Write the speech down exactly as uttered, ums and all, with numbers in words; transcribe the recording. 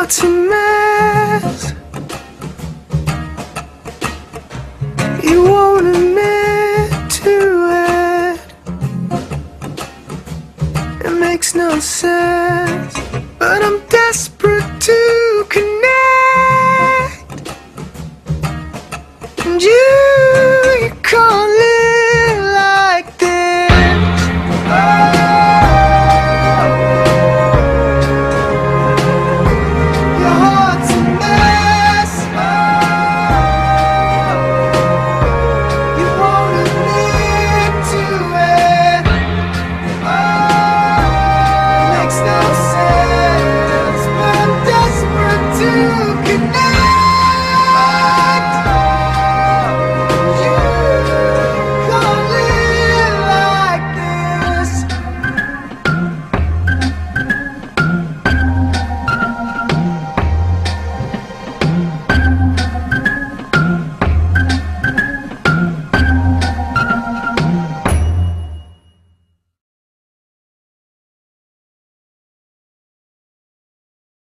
heart's a mess. You won't admit to it. It makes no sense, but I'm desperate.